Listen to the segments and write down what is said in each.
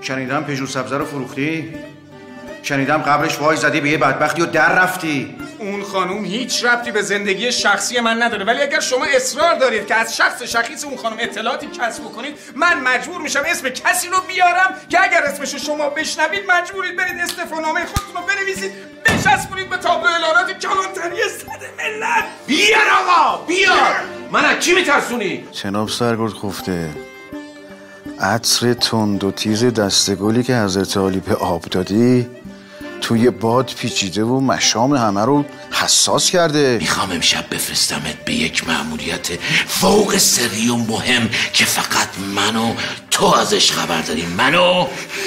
شنیدم پژو سبزه رو فروختی؟ شنیدم قبرش وای زدی به یه بدبختی و در رفتی. اون خانوم هیچ ربطی به زندگی شخصی من نداره، ولی اگر شما اصرار دارید که از شخص شخیص اون خانم اطلاعاتی کسب بکنید، من مجبور میشم اسم کسی رو بیارم که اگر اسمشو شما بشنوید مجبورید برید استعفانامه خودتون رو بنویسید بچسبونید به تابلو اعلانات کلانتری صد ملت. بیار آقا بیار. من از چی میترسونی؟ جناب سرگرد خفته، عطر تند و تیز دستگلی که حضرت علی به آب دادی توی باد پیچیده و مشام همه رو حساس کرده. میخوام امشب بفرستمت به یک مأموریت فوق سری و مهم که فقط من و تو ازش خبر داریم. منو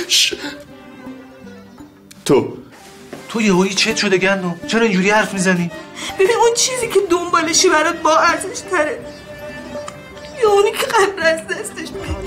تو یهویی چت شده گندم؟ چرا اینجوری حرف میزنی؟ ببین اون چیزی که دنبالشی برات با ارزش تره یا اونی که قبل از دستش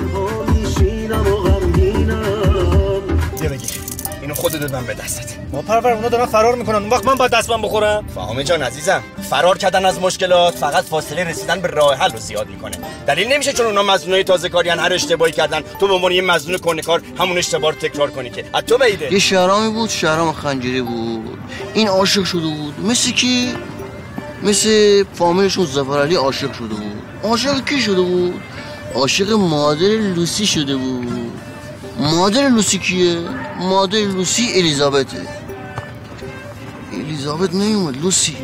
بیا بگیر اینو خودت دادم به دستت. ما پرور اونا دارن فرار میکنن، اون وقت من باید دستم بخورم؟ فهمه جان عزیزم، فرار کردن از مشکلات فقط فاصله رسیدن به راه حل رو زیاد میکنه. دلیل نمیشه چون اونا مظنونای تازه کاریان هر اشتباهی کردن تو به عنوان یه مظنون کنه‌کار همون اشتباه رو تکرار کنی که از تو بعیده. یه شهرامی بود، شهرام خنجری بود. این عاشق شده بود، مثل کی؟ مثل فامیلشون ظفرعلی عاشق شده بود. عاشق کی شده بود؟ عاشق مادر لوسی شده بود. مادر لوسی کیه؟ مادر لوسی الیزابته. الیزابت نیومد، لوسی.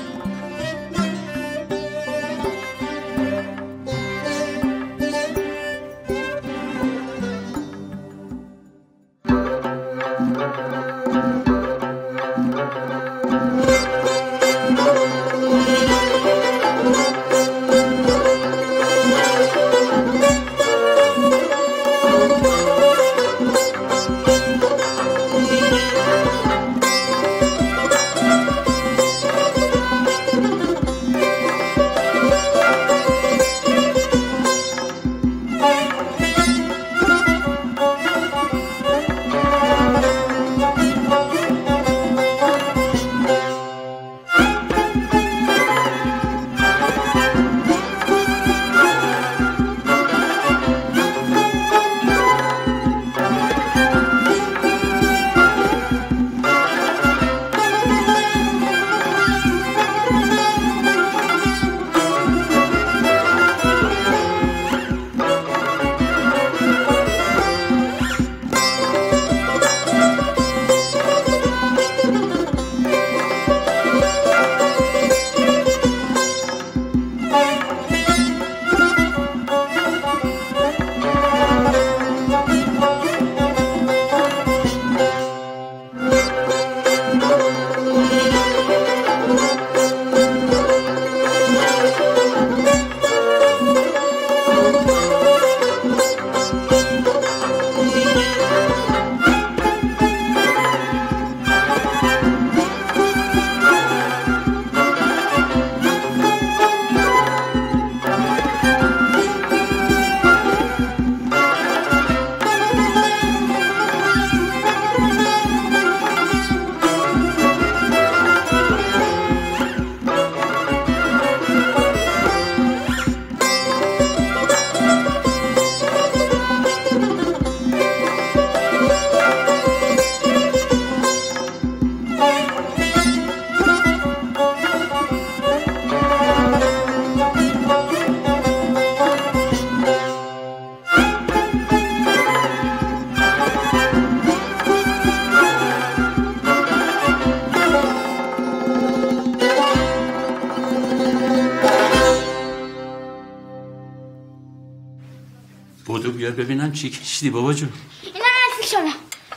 بودو بیار ببینم چی کشیدی بابا جون. اینا نزدیک شما.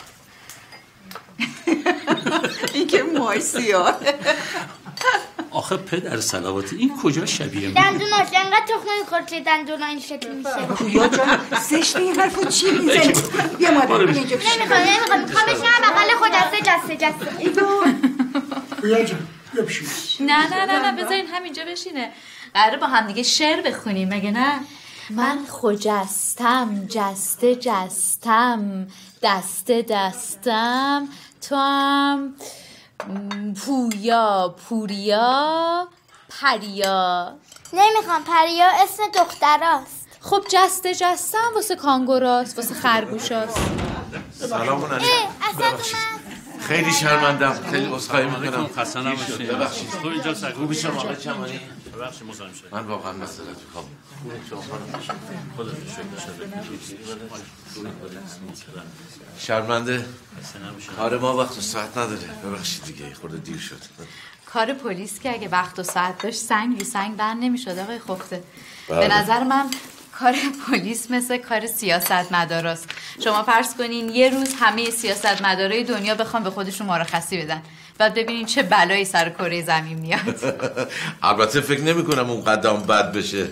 این که مارسیا. آخه پدر صلواتی این کجا شبیه من؟ دندوناش انقدر تخمه میخورد که دندونا این شکل میشه. پویا جان زشت این حرفو چی میزنی؟ بیا مادر بیا اینجا بشین. نمیخوام بشینم بغل خود جسته. پویا جان بیا بشین. نه بذارین همینجا بشینه. قراره با هم دیگه شعر بخونیم مگه نه؟ من خجستم جسته جستم دسته دستم تو هم پویا پوریا پریا. نمیخوام، پریا اسم دختراست. خب جسته جستم واسه کانگوراست، واسه خرگوشاست. سلام علیکم. خیلی شرمندم، خیلی عذرخواهی میکنم. خسته نباشید. ببخشید. تو اینجا سگ خوبی شما آقای چمانی؟ ببخشید مزاحم شدم. من واقعا مسئلت میخوام. خدا شرمنده. کار ما وقت و ساعت نداره. ببخشید دیگه خورده دیر شد. کار پلیس که اگه وقت و ساعت داشت سنگ بی سنگ بند نمیشد آقای خفته. به نظر من کار پلیس مثل کار سیاستمداراست. شما فرض کنین یه روز همه سیاستمدارای دنیا بخوام به خودشون مرخصی بدن، بعد ببینین چه بلایی سر کره زمین میاد. البته فکر نمی کنم اون قدم بد بشه.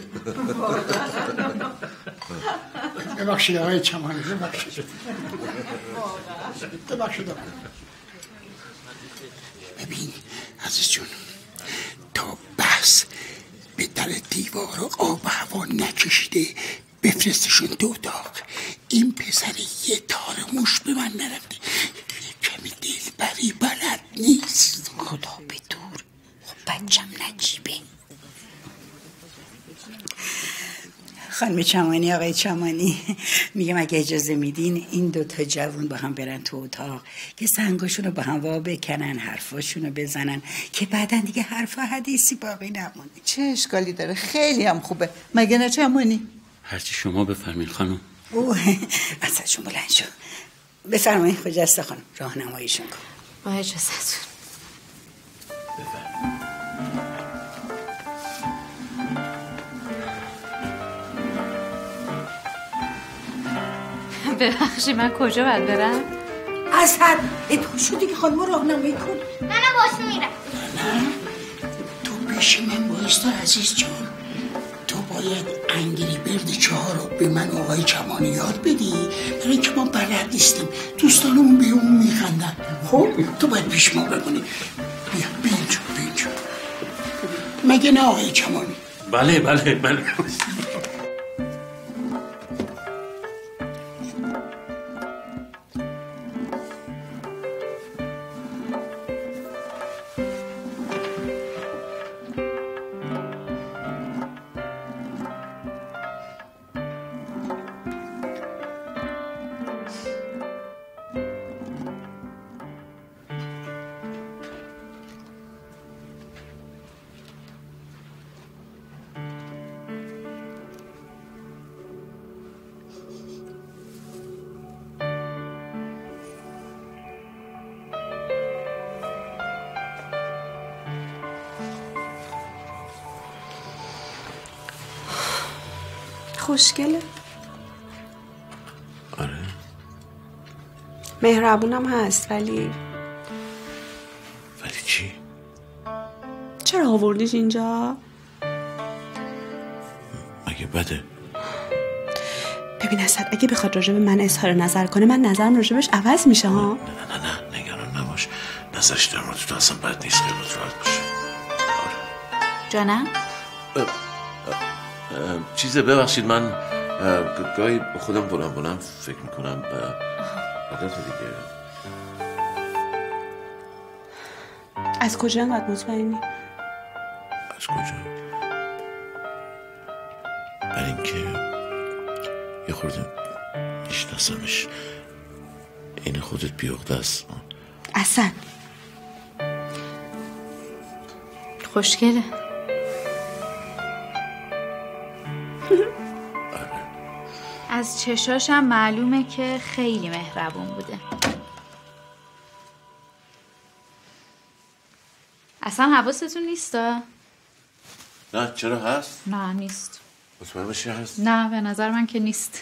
ببخشید آقای چمانی، ببخشید. ببین عزیز جون، تا بحث به در دیوار و آب هوا نکشیده بفرستشون تو اتاق. این پسر یه تار موش به من نرفته، کمی دلبری بلد نیست. خدا به دور. بچم نجیبه. خانم چمانی، آقای چمانی، میگم اگه اجازه میدین این دوتا جوون با هم برن تو اتاق که سنگاشونو با هم وا بکنن، حرفاشونو بزنن که بعدن دیگه حرف حدیثی باقی نمونه. چه اشکالی داره؟ خیلی هم خوبه، مگه نه چمانی؟ هرچی شما بفرمین خانم. ازشون بلند شو. بفرمایید خجسته خانم، راهنماییشون کن. با اجازهتون. ببخشی من کجا باید برم؟ اسد اتو شدی که خانم راهنمایی کن. نه باش میرم. نه تو پیش من بایستا عزیز جان. تو باید انگری برد 4 رو به من آقای چمانی یاد بدی، برای که ما بلد نیستیم. دوستانمون به اون میخندن. خب تو باید پیش ما بمونی. بیا اینجا مگه نه آقای چمانی؟ بله. خوشگله. آره مهربونم هست ولی چی؟ چرا آوردیش اینجا؟ مگه بده؟ ببین اسد، اگه بخواد راجب من اظهار نظر کنه من نظرم راجبش عوض میشه ها. نه نگران نباش، نظرش در مورد تو اصلا بد نیست، خیالت راحت باشه. جانم؟ چیزه ببخشید من گاهی خودم بلند فکر میکنم عادت دیگه. از کجا انقدر مطمئنی؟ از کجا؟ برای اینکه یه خورده میشناسمش، این خودت بیاغده است. اسد خوشگله. از چشاشم معلومه که خیلی مهربون بوده. اصلا حواستون نیستا؟ نه چرا هست؟ نه نیست. مطمئن باشی هست؟ نه به نظر من که نیست.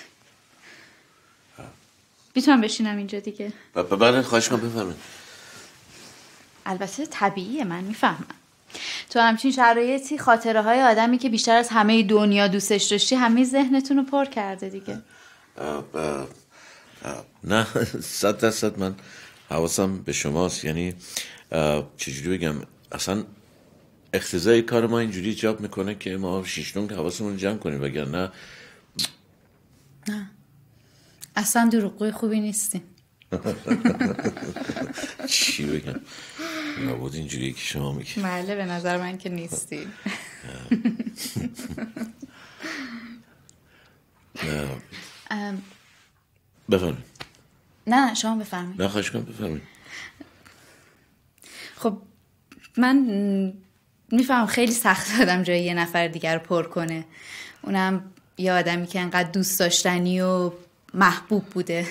میتونم بشینم اینجا دیگه؟ بله خواهش کنم بفرمایید. البته طبیعیه، من میفهمم. تو همچین شرایطی خاطره های آدمی که بیشتر از همه دنیا دوستش داشتی همه ذهنتون رو پر کرده دیگه. نه 100% من حواسم به شماست. یعنی چجوری بگم، اصلا اقتضای کار ما اینجوری ایجاب میکنه که ما شیشتون که حواسمون رو جمع کنیم، وگرنه نه اصلا دروغگوی خوبی نیستیم. چی بگم، نبود اینجوری که شما میگی. بله به نظر من که نیستی. بفرمایید. نه نه شما بفرمایید. نه خواهش کنم بفرمایید. خب من میفهمم خیلی سخت آدم جای یه نفر دیگر رو پر کنه، اونم یه آدمی که انقدر دوست داشتنی و محبوب بوده.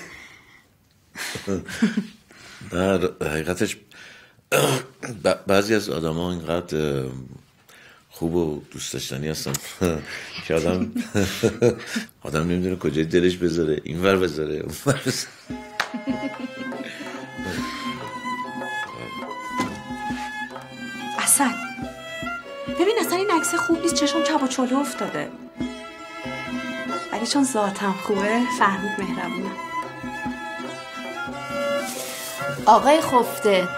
نه حقیقتش بعضی از آدم ها اینقدر خوب و دوست داشتنی هستن که آدم نمیدونه کجای دلش بذاره، این ور بذاره اون ور بذاره. اسد ببین اصلا این عکس خوب نیست، چشم چپ و چاله افتاده، ولی چون ذاتم خوبه فهمید مهربونم. آقای خفته،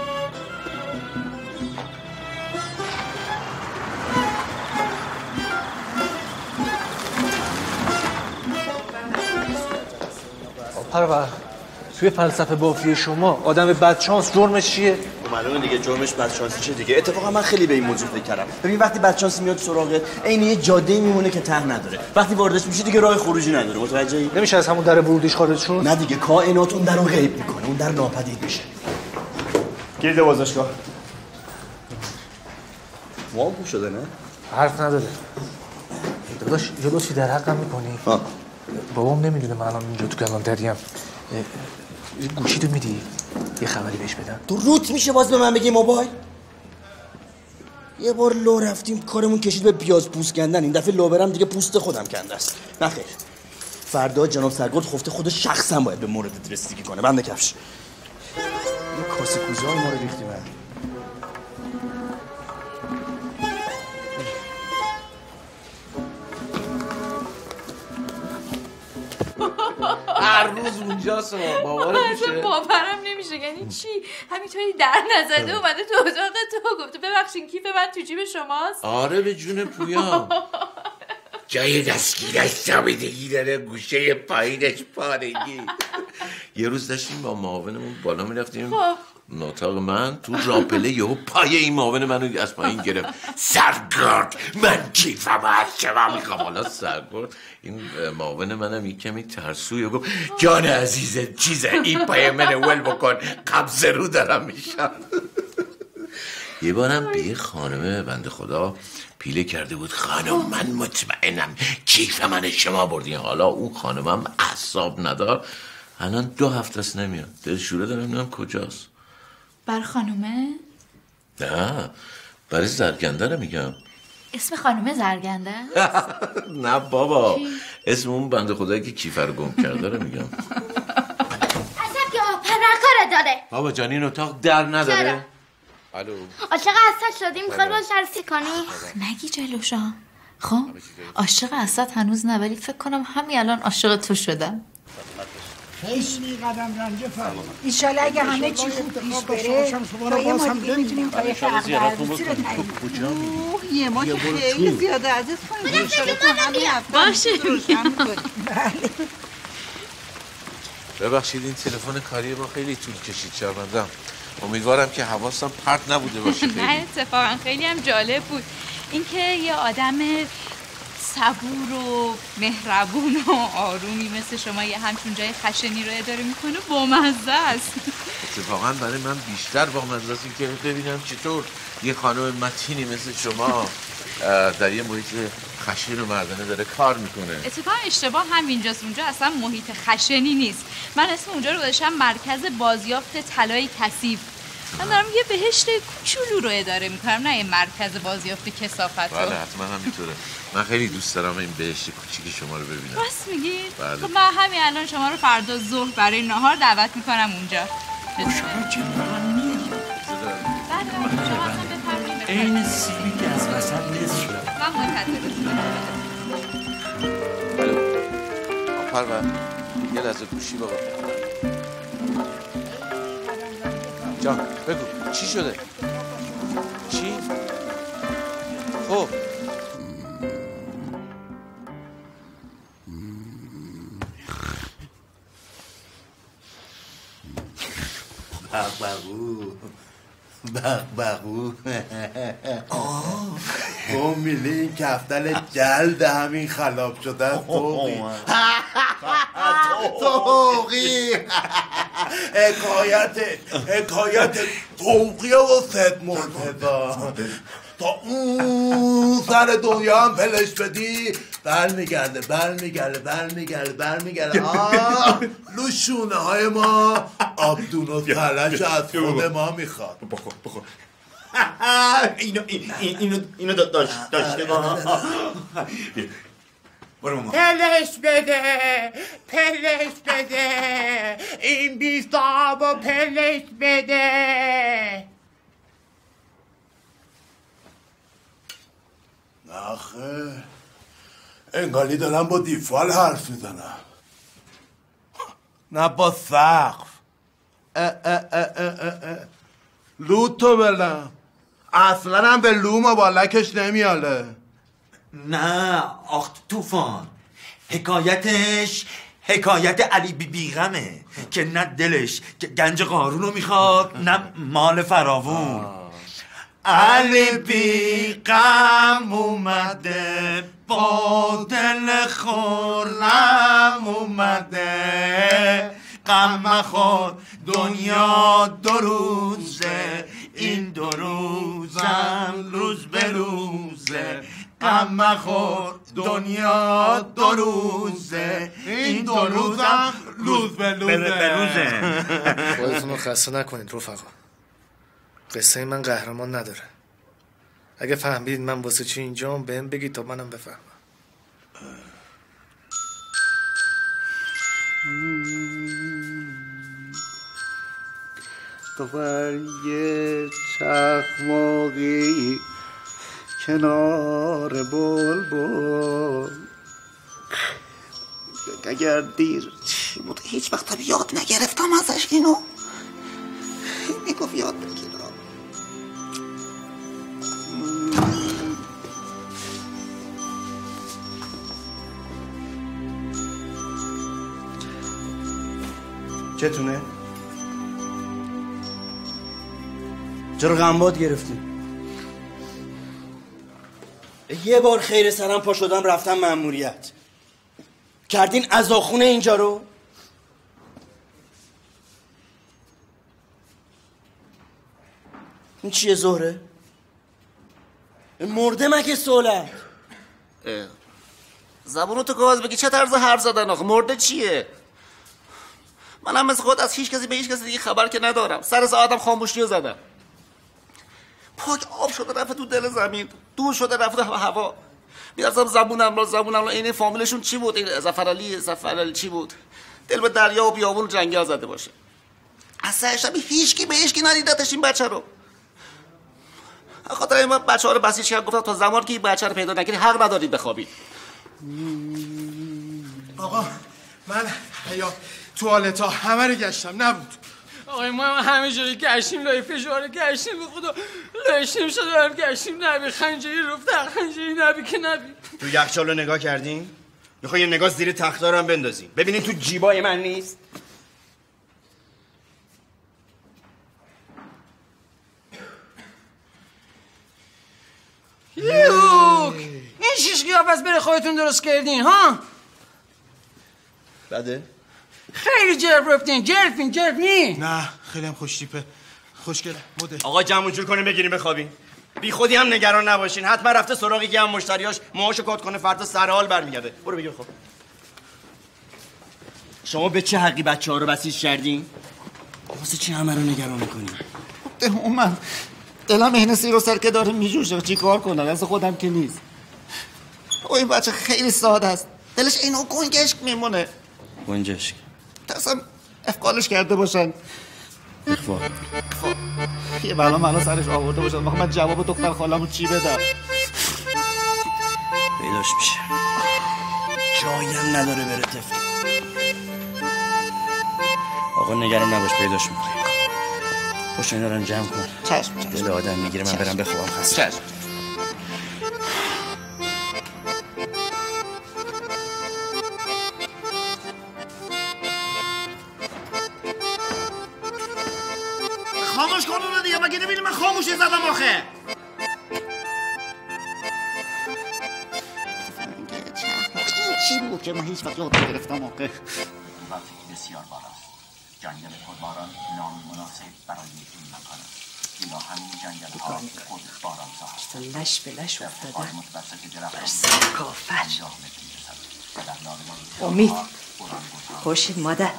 پرور توی فلسفه بافی شما آدم بدشانس جرمش چیه؟ معلومه دیگه جرمش بدشانسی چه دیگه. اتفاقا من خیلی به این موضوع فکر کردم. ببین وقتی بدشانسی میاد سراغت عین یه جاده‌ای میمونه که ته نداره، وقتی واردش میشی دیگه راه خروجی نداره. متوجهی؟ نمیشه از همون در ورودیش خارج شد؟ نه دیگه، کائنات اون درو غیب میکنه، اون در ناپدید میشه. گرد بازداشتگاه موام خوب شده نه؟ حرف نداره داداش. یه لطفی در حقم میکنی؟ بابام نمیدونه من الان اینجا تو کلانتریم. گوشی تو میدی یه خبری بهش بدم؟ تو روت میشه باز به من بگی موبایل؟ یه بار لو رفتیم کارمون کشید به پیاز پوست کندن، این دفعه لو برم دیگه پوست خودم کنده است. نخیر، فردا جناب سرگرد خفته خود شخصا باید به موردت رسیدگی کنه. بنده کفش یه کاسه کوزه های ما رو ریختی من. هر روز اونجاست باورت میشه؟ باورم نمیشه. یعنی چی؟ همینطوری در نزده اومده تو اتاق تو گفته ببخشین کیف من تو جیب شماست؟ آره به جون پویام. جای دستگیرش سابیدگی داره، گوشه پایینش پارگی. یه روز داشتیم با معاونمون بالا میرفتیم اتاق من، تو راپله یهو پای این معاون منو از پایین گرفت. سرگرد من کیفم از شما میخوام. حالا سرگرد این معاون منم یک کمی ترسوی و گفت جان عزیزه چیزه این پای من ول بکن، قبض رو دارم میشم. یه بارم به یه خانمه بنده خدا پیله کرده بود، خانم من مطمئنم کیف من شما بردین. حالا اون خانمم اعصاب ندار، الان 2 هفته است نمیاد. دلشوره دارم نمیدونم کجاست. بر خانومه؟ نه برای زرگنده رو میگم. اسم خانومه زرگنده؟ نه بابا، اسم اون بنده خدایی که کیف رو گم کرده رو میگم. اصلا که پرکاره داره. بابا جان این اتاق در نداره. الو عاشق اسد شدی؟ میخوای باش عروسی کنی؟ نگی جلوشا. خب عاشق اسد هنوز نه، ولی فکر کنم همین الان عاشق تو شدم. خیلی قدم رنجه فرما. ایشالا اگه همه چی خوب پیش بره با یه ما دیگه میتونیم تاریخ عقد عروسی رو تعیین. یه ما که خیلی زیاده عزیز کنیم. ایشالا تو همین هفته باشه. ببخشید این تلفن کاری ما خیلی طول کشید شرمندم. امیدوارم که حواسم پرت نبوده باشه. خیلی نه اتفاقا خیلی هم جالب بود اینکه یه آدم صبور و مهربون و آرومی مثل شما یه همچون جای خشنی رو اداره میکنه. بامزه است. اتفاقا برای من بیشتر بامزه است که ببینم چطور یه خانم متینی مثل شما در یه محیط خشن و مردانه داره کار میکنه. اتفاقا اشتباه همینجاست، اونجا اصلا محیط خشنی نیست. من اسم اونجا رو گذاشتم مرکز بازیافت طلای کثیف. من دارم یه بهشت کوچولو رو اداره میکنم، نه یه مرکز بازیافت کثافت. بله حتما همینطوره. من خیلی دوست دارم این بهشت کوچیک شما رو ببینم. راست میگی؟ بله. خب من همین الان شما رو فردا ظهر برای نهار دعوت میکنم اونجا. شما چه من میریم؟ این سیبی که از وسط نصف شد. من منتظرتونم. پرور یه لحظه گوشی بابا. جان بگو چی شده؟ چی؟ خب بابو بغبغو تو میلی این کفتل جلد همین خلاب شده است توقی توقی حکایت توقیه و ست مرتضا تا اون سر دنیا هم پلش بدی برمیگرده لوشونه های ما آبدون و تلش از خود ما میخواد بخور اینو داشته ما پلش بده این بیستابو پلش بده. آخه انگاری دارم با دیفال حرف میزنم نه با سقف. لوتو بلم اصلا هم به لوم و بالکش نمیاله. نه آخ توفان حکایتش حکایت علی بیغمه که نه دلش گنج قارونو میخواد نه مال فراوون. علی بیغم اومده با دل خورم اومده غم مخور دنیا دو روزه این دو روزم روز به روزه غم مخور دنیا دو روزه این دو روزم روز به روزه. خودتون رو خسته نکنید رفقا. قصه من قهرمان نداره. اگه فهمیدید من واسه چی اینجام بهم بگید تا منم بفهمم. تو بر یه چخماقی کنار بلبل اگر دیر چی بود هیچ وقت یاد نگرفتم ازش اینو میگفت یاد بگیرم. چتونه؟ چرا غمباد گرفتی؟ یه بار خیر سرم پا شدم رفتم مأموریت کردین عزاخونه اینجا رو؟ این چیه زهره؟ مرده مگه سولت؟ زبونتو گاز بگی چه طرز حرف زدن آخه مرده چیه؟ منم مثل خود از هیچ کسی به هیچ کسی دیگه خبر که ندارم. سر ساعتم خاموشی رو زدم. پاک آب شده رفت تو دل زمین دور شده رفت هوا. میرفتم زبونم این فامیلشون چی بود؟ این زفرعلی چی بود؟ دل به دریا و بیابون و جنگل زده باشه. از سر شب هیچکی به هیچکی ندیدتش این بچه رو. خاطر این من بچه ها رو بسیج کردم گفتم تا زمان که این بچه رو پیدا نکنی حق ندارید بخوابید. آقا من حیات توالت ها همه رو گشتم نبود. آقای ما همه جوری گشتیم لای فشار گشتیم به خدا لاشیم شده هم گشتیم نبی خنجری رفت خنجری نبی که نبی. تو یخچال رو نگاه کردین؟ میخوای یه نگاه زیر تخت‌ها رو هم بندازین ببینین تو جیبای من نیست؟ یوک این شیش قیافه بره خودتون درست کردین ها؟ بده؟ خیلی جرف رفتین جرف نی؟ نه خیلی هم خوش تیپه خوشگله مده. آقا جمع جور کنیم بگیریم بخوابیم. بی خودی هم نگران نباشین حتما رفته سراغ یکی هم مشتریاش موهاشو کات کنه فردا سر حال برمیگرده. برو بگیر خب. شما به چه حقی بچه‌ها رو بسیج کردین؟ واسه چی همه رو نگران می‌کنین؟ من دلم این سیر و سرکه داره میجوشه چی کار کنم از خودم که نیست. این بچه خیلی ساده است دلش اینو گنجشک میمونه. گنجشک ترسم افقالش کرده باشن. اخفال یه بلا منو سرش آورده باشن من جواب دختر خالمو چی بدم؟ پیداش میشه جایم نداره بره تفت. آقا نگران نباش پیداش میکنی. خوش اینا رو جمع کن. چشم دل آدم میگیره من برم بخوابم خسته. چشم. خاموش کن اونو دیگه مگه نمیدونی من خاموشی زدم آخه؟ چی بود که من هیچ وقت یاد نگرفتم آخه؟ وقتی بسیار بالاست. جنگل خودباران نام مناسب برای این مکان است. اینا همین جنگل ها خود باران ساخت. لش به لش افتاده. بر سرکافر. امید. خوشید مادر.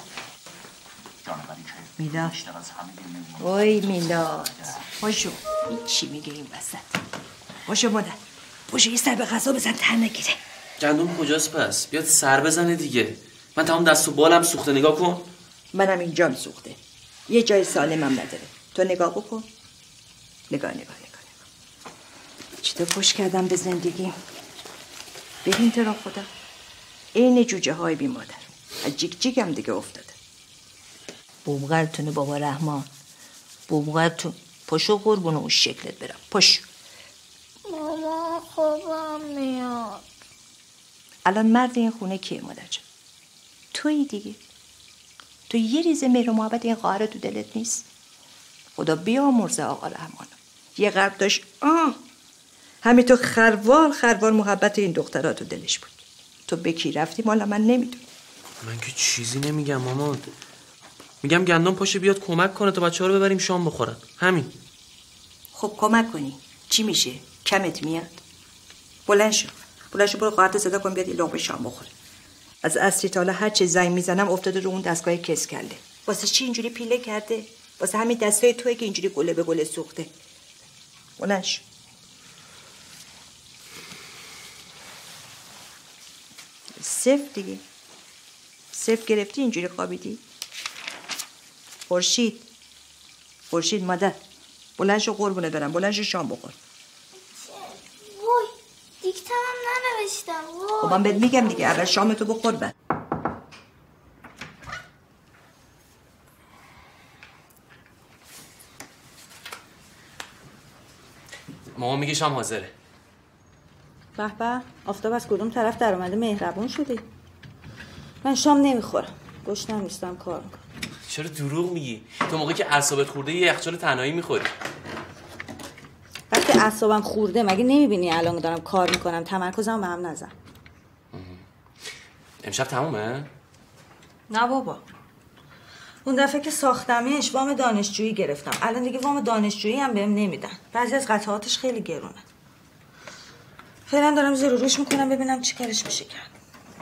میلاد. وای میلاد. باشو. این چی میگه این وسط؟ باشو مادر. باشو یه سر به غذا بزن تر نگیره. گندم کجاست پس؟ بیاد سر بزنه دیگه. من تمام دست و بالم سوخته، نگاه کن. منم اینجام سوخته. یه جای سالمم نداره. تو نگاه بکن. نگاه. چطور پشت کردم به زندگی؟ ببین تو را خدا. این جوجه های بی مادر. از جیگ هم دیگه افتاده. بومغلتونه بابا رحمان. بومغلتون. پشو قربون اون شکلت برم. پشو. ماما خوابم میاد. الان مرد این خونه کیه مادر جان؟ تویی دیگه. تو یه ریزه مهر و محبت این خواهر تو دلت نیست؟ خدا بیامرزه آقا رحمان. یه قلب داشت همین تو خروار محبت این دخترها تو دلش بود. تو بکی رفتی مالا من نمیدونم. من که چیزی نمیگم ماما. میگم گندم پاشه بیاد کمک کنه تا بچه‌ها رو ببریم شام بخورن. همین. خب کمک کنی چی میشه؟ کمت میاد؟ بلند شو برو خواهرت صدا کن بیاد یه لقمه شام بخوره. از عصری تا حالا هر چه زنگ میزنم افتاده رو اون دستگاه کس کرده. واسه چی اینجوری پیله کرده؟ واسه همین دستای توئه که اینجوری گله به گله سوخته. بلند شو. صفر دیگه. صفر گرفتی اینجوری خوابیدی؟ خورشید مادر بلند شو قربونه برم. بلند شو شام بخور. وای دیکتم هم ننوشتم. خب من بهت میگم دیگه اول شامتو بخور بعد. مامان میگه شام حاضره. به به آفتاب از کدوم طرف در اومده مهربون شدی. من شام نمیخورم. گشنم نیستم کار میکنم. چرا دروغ میگی؟ تو موقعی که اعصابت خورده یه یخچال تنهایی میخوری. وقتی اعصابم خورده مگه نمیبینی الان دارم کار میکنم تمرکزم به هم نزن. امشب تمومه؟ نه بابا. اون دفعه که ساختمش وام دانشجویی گرفتم. الان دیگه وام دانشجویی هم بهم نمیدن. بعضی از قطعاتش خیلی گرونه. فعلا دارم زیر و روش میکنم ببینم چی کارش میشه کرد.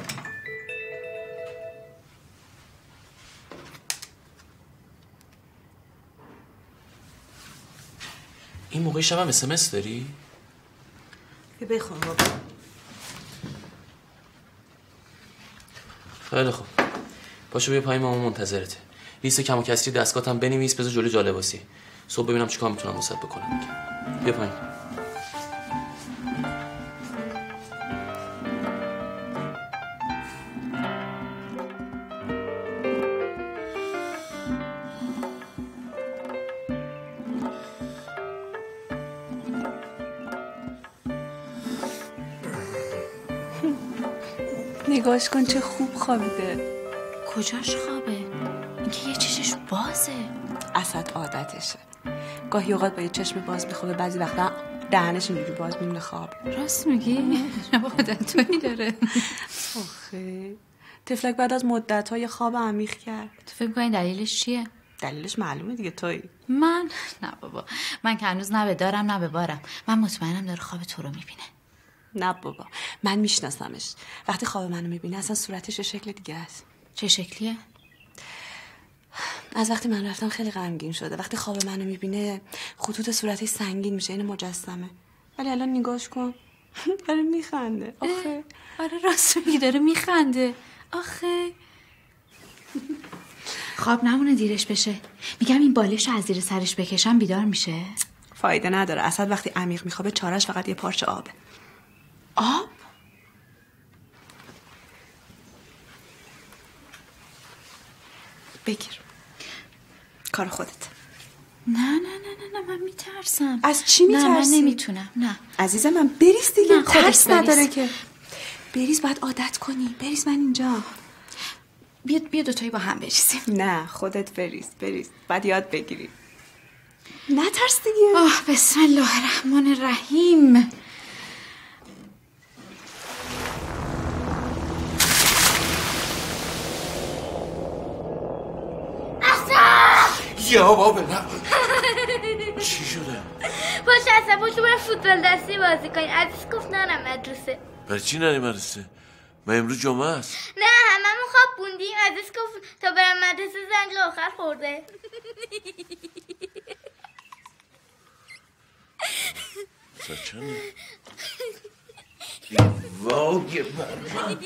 این موقع شبم SMS داری؟ بیا بخون بابا. خیلی خوب. پاشو بیا پایین مامان منتظرته. لیست کم و کسری دستگاهتم بنویس بذار جلوی جالباسی. صبح ببینم چیکار میتونم واسط بکنم دیگه. بیا پایین. نگاش کن چه خوب خوابیده. کجاش خوابه؟ اینکه یه چشش بازه. اسد عادتشه. گاهی اوقات با یه چشم باز میخوابه، بعضی وقتا دهنش اینجوری باز میمونه خواب. راست میگی؟ عادت تویی داره. آخه تفلک بعد از مدت‌ها یه خواب عمیق کرد. تو فکر می‌کنی دلیلش چیه؟ دلیلش معلومه دیگه تویی. من؟ نه بابا. من که هنوز نه به دارم نه به بارم. من مطمئنم داره خواب تو رو میبینه. نه بابا من میشناسمش. وقتی خواب منو میبینه اصلا صورتش شکل دیگه است. چه شکلیه؟ از وقتی من رفتم خیلی غمگین شده. وقتی خواب منو میبینه خطوط صورتش سنگین میشه، این مجسمه. ولی الان نگاش کن داره میخنده. آخه آره راست میگی داره میخنده. آخه خواب نمونه دیرش بشه. میگم این بالش رو از زیر سرش بکشم بیدار میشه. فایده نداره. اسد وقتی عمیق میخوابه چارش فقط یه پارچه آبه. آب؟ بگیر. کار خودت. نه من میترسم. از چی میترسی؟ نه من نمیتونم. نه عزیزم من بریز دیگه. نه ترس نداره که. بریز باید عادت کنی. بریز من اینجا. بیا دوتایی با هم بریزیم. نه خودت بریز. بعد یاد بگیری. نترس دیگه. بسم الله الرحمن الرحیم. یا بابا چی شده؟ باشه اصلا پاشو برم فوتبال دستی بازی کنیم. عزیز گفت نرم مدرسه. برای چی نری مدرسه؟ من امروز جمعه است. نه هممون خواب بوندیم. عزیز گفت تا برم مدرسه زنگ آخر خورده. سچنه واقع بر من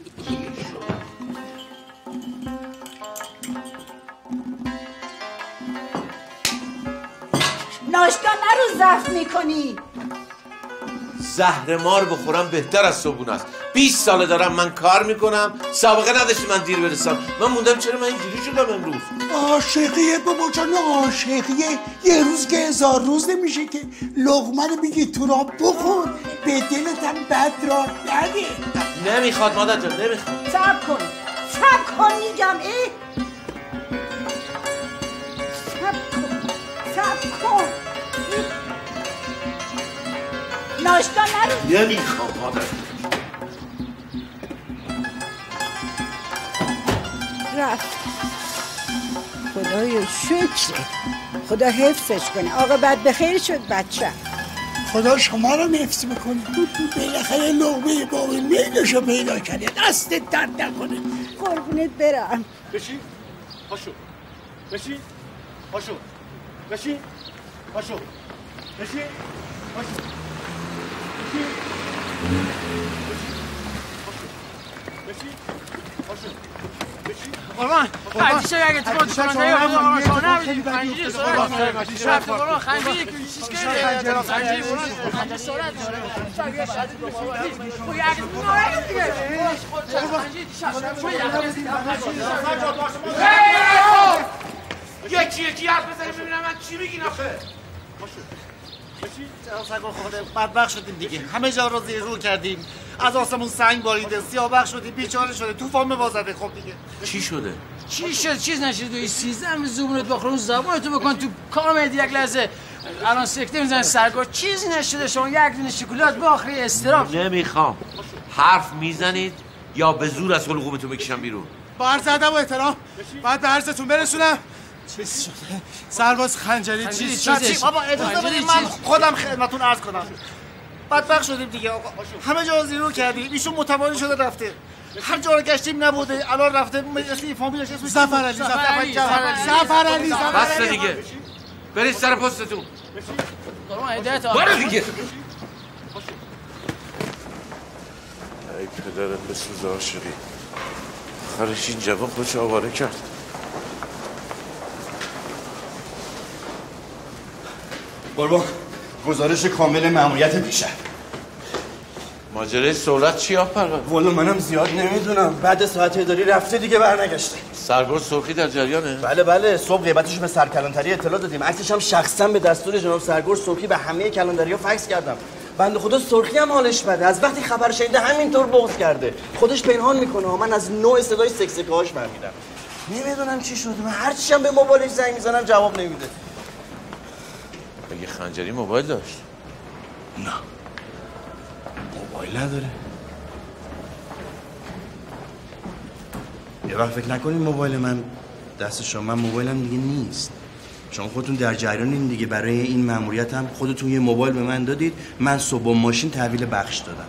ناشتا نرو زفت میکنی. زهر مار بخورم بهتر از صبحونه است. 20 ساله دارم من کار میکنم، سابقه نداشتی من دیر برسم. من موندم چرا من اینجوری شدم امروز. عاشقیه بابا جان، عاشقیه. یه روز که 1000 روز نمیشه که لقمه رو بگی تو را بخور، به دلت هم بد راه نده. نمیخواد مادر جان، نمیخواد. صبر کن میگم. صبر کن. ناشتا نرو. نمیخوام مادر. رفت. خدایا شکر. خدا حفظش کنه. آقا بعد بخیر شد بچه. خدا شما رو حفظ بکنه. بالاخره لقمه بابل میلشو پیدا کرده. دستت درد نکنه. قربونت برم. بشین پاشو. بشین پاشو. بشین پاشو. بشین پاشو. قربان پنجیشه اگه تو خود شما نگه قربان شما نمیدیم پنجیشه سرعت رفت قربان خنجیه که شیش کرده خنجیه قربان خنجیه سرعت یکی حرف بزنیم ببینم من چی میگین آخه. جناب سرگار خورده بدبخت شدیم دیگه. همه جا رو زیر رو کردیم، از آسمون سنگ باریده، سیاه‌بخت شدیم، بیچاره شده، طوفان ببازده. خب دیگه چی شده؟ چی شد؟ چیز نشد. 13 روز زبونت بخورون، زبونتو بکن تو کامل. یک لحظه الان سکته میزنه سرگار. چیزی نشده. شما یک دونه شکلات به آخری استراف. نمیخوام. حرف میزنید یا به زور از حلقومتون بکشم بیرون. با عرض ادب و احترام بعد به عرضتون برسونم. چیز شده؟ سرباز خنجری چیز بابا اجازه بدید من خودم خدمتتون عرض کنم. بدبخت شدیم دیگه آقا. همه جا زیرو کردیم. ایشون متواری شده رفته. هر جا رو گشتیم نبوده. الان رفته مجلسی فامیلش اسمش ظفر علی. بس دیگه. برید سر پستتون. برو دیگه. ای پدرت بسوز عاشقی. آخرش این جوان خودش آواره کرد. قربان گزارش کامل ماموریت پیشه. ماجرای سهولت چی آفرد؟ والا منم زیاد نمیدونم. بعد ساعت اداری رفته دیگه برنگشته. سرگار سرخی در جریانه؟ بله صبح غیبتش به سرکلانتری اطلاع دادیم. عکسش هم شخصا به دستور جناب سرگار سرخی به همه کلانتری‌ها فکس کردم. بنده خدا سرخی هم حالش بده. از وقتی خبر شنیده همینطور بغض کرده. خودش پنهان میکنه. من از نوع صدای سکسکه‌هاش فهمیدم. نمیدونم چی شده. من هر چیشم به موبایلش زنگ میزنم جواب نمیده. مگه خنجری موبایل داشت؟ نه موبایل نداره. یه وقت فکر نکنید موبایل من دست شما. من موبایلم دیگه نیست. شما خودتون در جریانین دیگه. برای این مأموریت هم خودتون یه موبایل به من دادید. من صبح ماشین تحویل بخش دادم.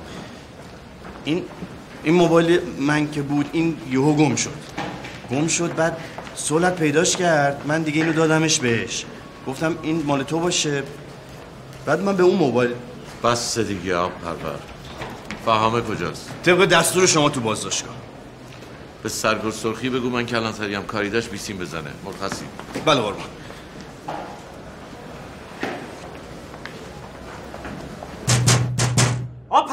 این موبایل من که بود این یهو گم شد. بعد سهولت پیداش کرد. من دیگه اینو دادمش بهش. گفتم این مال تو باشه. بعد من به اون موبایل. بس دیگه آب پرور. فهامه کجاست؟ طبق دستور شما تو بازداشتگاه. به سرگار سرخی بگو من کلانتریم کاری داشت بیسیم بزنه. مرخصی. بله قربان. آب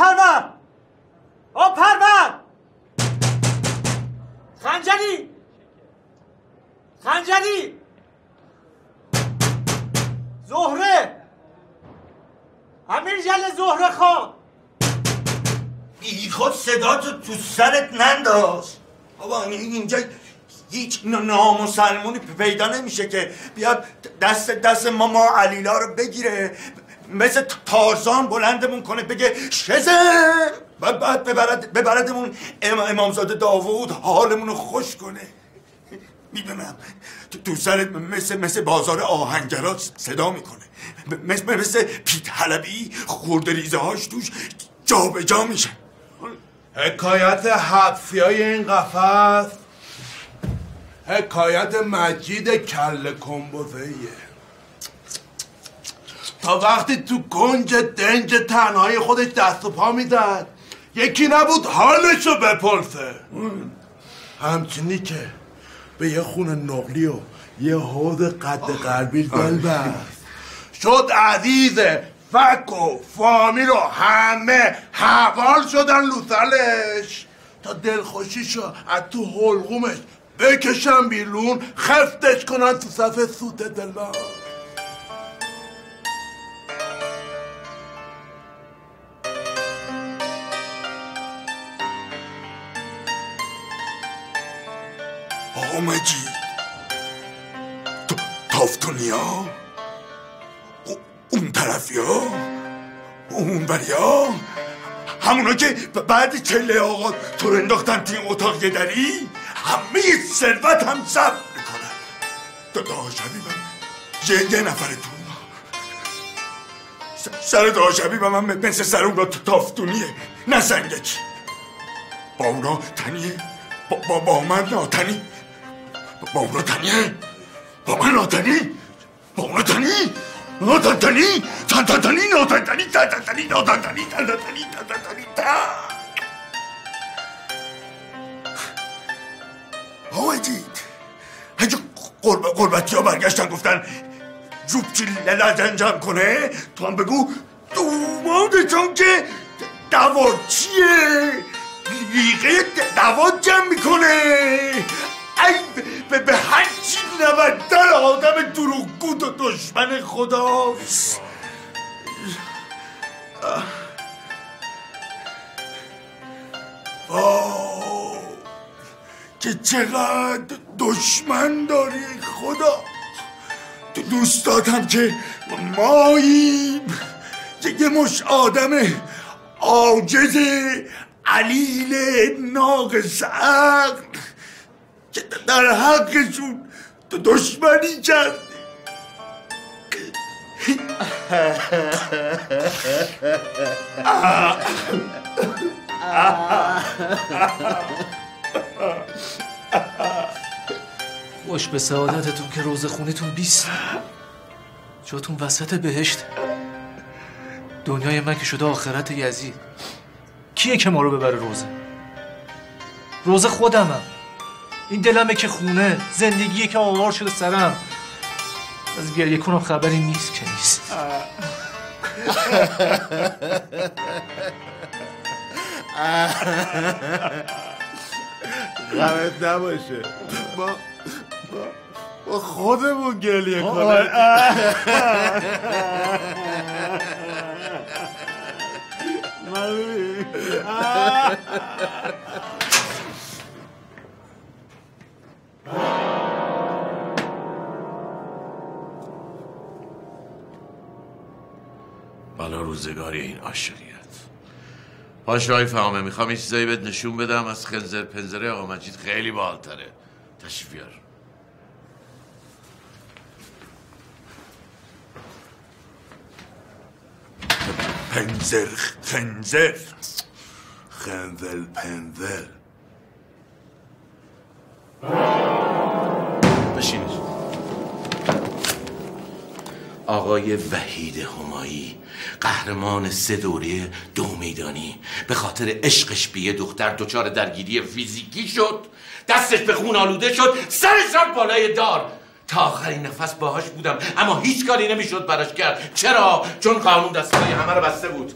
پرور خنجری زهره امیر جل زهره خان. بی خود صدا تو سرت ننداز. بابا اینجا هیچ نامسلمونی پیدا نمیشه که بیاد دست ما علیلا رو بگیره، مثل تارزان بلندمون کنه بگه شزم و بعد ببردمون امامزاده داوود حالمون رو خوش کنه. میدونم تو سرت مثل بازار آهنگرات صدا میکنه، مثل پیت حلبی خورده ریزه هاش توش جا به جا میشه. حکایت حبسی های این قفس حکایت مجید کل کنبوزهیه. تا وقتی تو کنج دنج تنهای خودش دست و پا میدن یکی نبود حالشو بپرسه. همچنی که به یه خونه نقلی و یه حوض قد قلبی دل بست شد عزیز فک و فامیل و همه حوال شدن لوسلش تا دلخوشیشو از تو حلقومش بکشن بیرون خفتش کنن تو صف سوت دلان. آقا مجید تافتونی ها اون طرفی ها اون بری ها همونا که بعد چله آقا تو رو انداختن توی اتاق یه دری همه ثروت هم ضبط میکنن. داداش حبیبم یه نفرتون سر داداش حبیبم هم مثل سر اونا تافتونیه نه سنگکی. با اونا تنیه با من ناتنی. با اونا تنیه با من ناتنی. با اونا تنی ناتنی تنتنی ناتنی تنتنی ناتنی تنتنی تنتنی آمدید. اگه قربتی ها برگشتن گفتن جوبچی لجنجم کنه تو هم بگو دومادتون که دوارچیه لیقه دوار جمع میکنه. ای به هر چی نبدن آدم دروغگو و دشمن خداست. که چقدر دشمن داری خدا. دوست دادم که ماییم یه مش آدم عاجز علیل ناقص عقل که در حقشون دشمنی کردی. خوش به سعادتتون که روز خونتون 20 جاتون وسط بهشت. دنیای من که شده آخرت یزید. کیه که ما رو ببره روزه؟ روزه خودمم. این دلمه که خونه، زندگیه که آوار شده سرم. از گریه کنم خبری نیست که نیست. غمت نباشه با خودمون گریه کنه. بالا روزگاری این عاشقیت. پاشو های فهمه میخوام یه چیزایی بهت نشون بدم از خنزر پنزره آقا مجید خیلی بالتره. تشریف بیار. پنزر خنزر خنزل پنزر. بشینید. آقای وحید همایی قهرمان 3 دوره 2 میدانی به خاطر عشقش به یه دختر دچار درگیری فیزیکی شد، دستش به خون آلوده شد، سرش رفت بالای دار. تا آخرین نفس باهاش بودم اما هیچ کاری نمیشد براش کرد. چرا؟ چون قانون دستای همه رو بسته بود.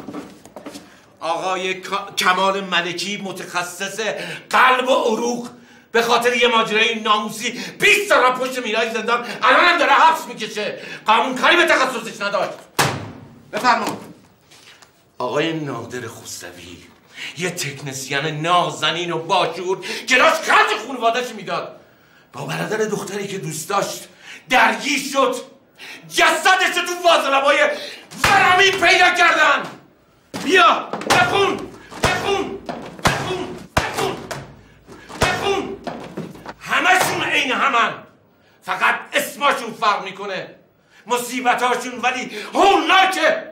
آقای کمال ملکی متخصص قلب و عروق به خاطر یه ماجرای ناموسی 20 سال پشت میرای زندان، الان هم داره حبس میکشه. قانون کاری به تخصصش نداشت. بفرمایید. آقای نادر خسروی یه تکنسین نازنین و باشور که داشت خرج خانواده‌اش میداد، با برادر دختری که دوست داشت درگیر شد، جسدش تو فاضلابای ورامین پیدا کردن. بیا بخون همشون عین همن، فقط اسمشون فرق میکنه، مصیبتاشون ولی هولناکه.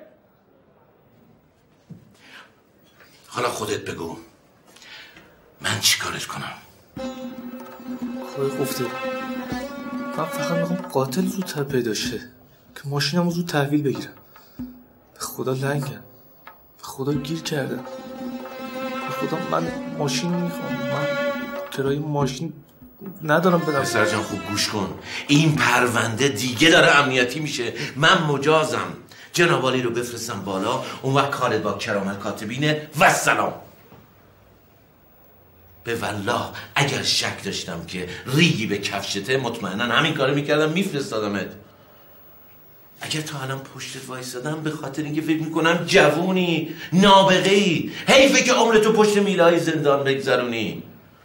حالا خودت بگو من چی کارش کنم؟ خواهی گفته من فقط میخوام قاتل زودتر پیدا شه که ماشینمو زود تحویل بگیرم. به خدا لنگم، به خدا گیر کردم، به خدا من ماشین میخوام، من کرایه ماشین ندارم بدم. پسر جان خوب گوش کن، این پرونده دیگه داره امنیتی میشه. من مجازم جنابالی رو بفرستم بالا، اون وقت کارت با کرامت کاتبینه و سلام. به والله اگر شک داشتم که ریگی به کفشته مطمئنا همین کارو میکردم میفرستادمت. اگر تا الان پشتت وایسادم به خاطر اینکه فکر میکنم جوونی نابغه‌ای، حیفه که عمرتو پشت میله‌های زندان بگذرونی.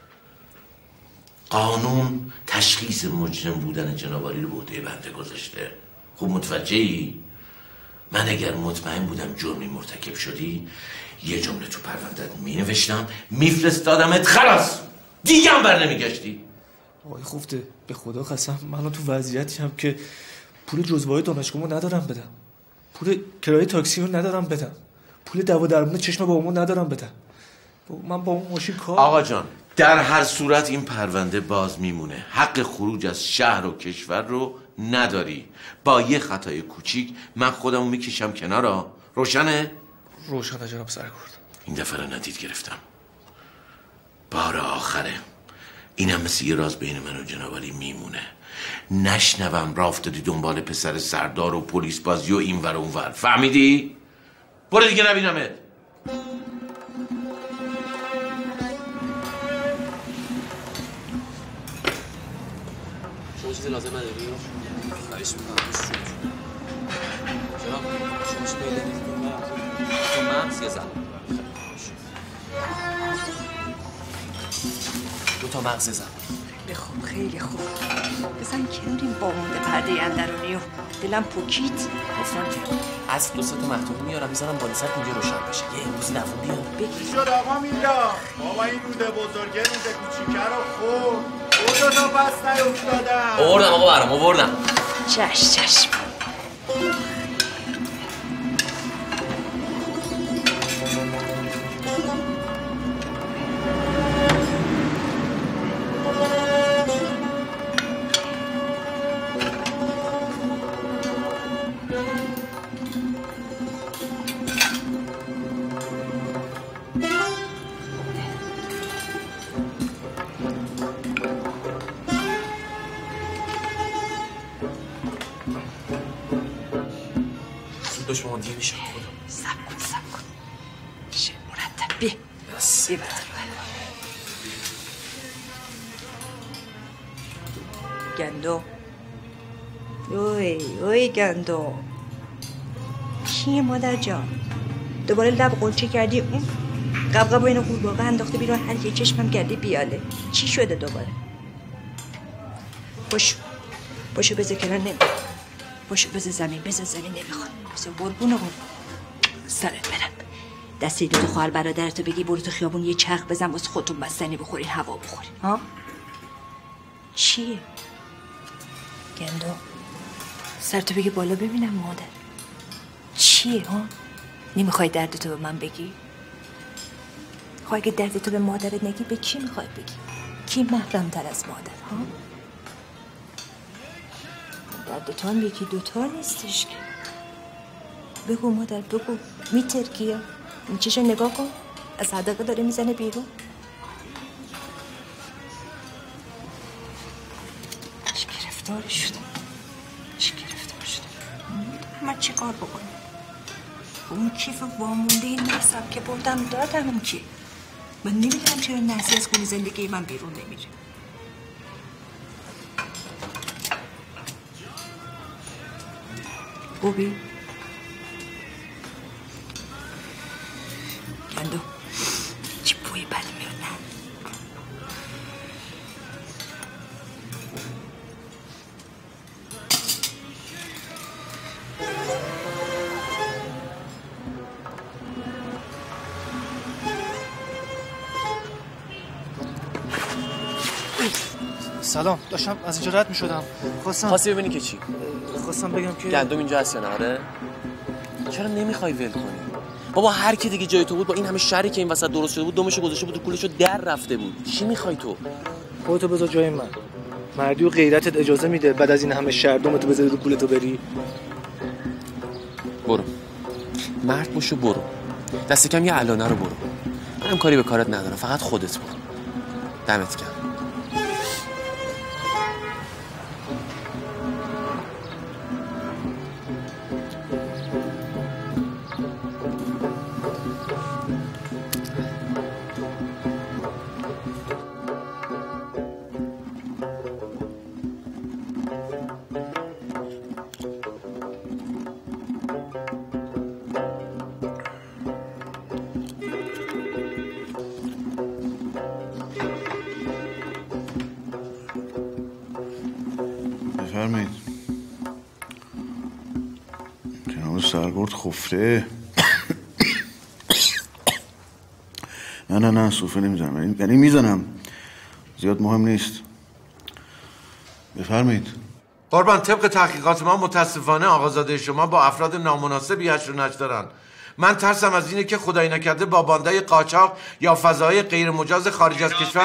قانون تشخیص مجرم بودن جنابالی رو به عهده بنده گذاشته. خوب متوجهی؟ من اگر مطمئن بودم جرمی مرتکب شدی یه جمله تو پرونده‌ت مینوشتم میفرستادمت، خلاص دیگه هم بر نمیگشتی. آقای خفته به خدا قسم منو تو وضعیتی هم که پول جزوه‌های دانشگاهمو ندارم بدم، پول کرایه تاکسی رو ندارم بدم، پول دوا درمون چشم بابامو ندارم بدم. من با اون ماشین کار. آقا جان در هر صورت این پرونده باز میمونه. حق خروج از شهر و کشور رو نداری. با یه خطای کوچیک من خودمو میکشم کنارا. روشنه؟ روشنه جناب سرکرد. این دفعه رو ندید گرفتم، بار آخره. اینم مثل یه راز بین من و جنابالی میمونه. نشنوم راه افتادی دنبال پسر سردار و پلیس بازی و این ور اون ور. فهمیدی؟ برو دیگه نبینمت. شما چیزی لازم نداری؟ خواهش میکنم. جناب شما چی پیدا دید تو مغز یا زن؟ دو تا مغز زن. بخوام خیلی خوب بزن کنار این بامونده پرده اندرونی و دلم پوکید. گفتم که از 2 تا مختوم میارم میذارم بالا سر اینجا روشن بشه. یه امروزی نفون بیار چی شد آقا میلا؟ بابا این روده بزرگه روده کوچیکه رو خورد. 2 تا پس نیفتادم. آوردم آقا برام آوردم. چشم شما دیر میشه خودم. سب کن میشه مرتب بی گندو اوی گندو کیه مادر جان؟ دوباره لب قلچه کردی اون قبقب این قورباغه انداخته بیرون هر یه چشمم گردی بیاله. چی شده دوباره؟ باشو بذار کنار نمیخواد. باشو بذار زمین نمیخواد. بذار قربونه سرت برم. دستی دو خواهر برادرتو بگی برو تو خیابون یه چرخ بزن واسه خودتون بستنی بخورین هوا بخورین. ها؟ چیه؟ گندو سرتو بگی بالا ببینم مادر. چیه ها؟ نمیخوای دردتو به من بگی؟ خواهی که دردتو به مادرت نگی به کی میخوای بگی؟ کی محرم‌تر از مادر ها؟ دردتو هم یکی دوتا نیستش که. بگو مادر بگو. میترکی ها؟ این چشو نگاه کن از حدقه داره میزنه بیرون. چی گرفتار شده؟ من چی کار بکنم؟ اون کیف وامونده این نصب که بردم دادم اون کی؟ من نمیدونم چرا نحسی از خون زندگی من بیرون نمیره. خوبی؟ گندو سلام، داشتم از اینجا رد میشدم. خواستی ببینی که چی؟ خواستم بگم که گندم اینجا هست یا نه؟ آره. چرا نمیخوای ول کنی؟ بابا هر کی دیگه جای تو بود با این همه شری که این وسط درست شده بود دمشو گذاشته بود تو کولشو در رفته بود. چی میخوای تو؟ خودتو بذار جای من. مردی و غیرتت اجازه میده بعد از این همه شر دمتو بذاری تو کولتو بری؟ برو. مرد باشو برو. دست کم یه علانه رو برو. منم کاری به کارت ندارم، فقط خودت برو. دمت گرم. بفرمایید. جناب سرگرد خفته. نه صوفه نمیزنم، یعنی میزنم، زیاد مهم نیست. بفرمایید. قربان، طبق تحقیقات ما متاسفانه آقازاده شما با افراد نامناسبی هشت و نشت دارن. من ترسم از اینه که خدایی نکرده با باندای قاچاق یا فضای غیر مجاز خارج از کشور.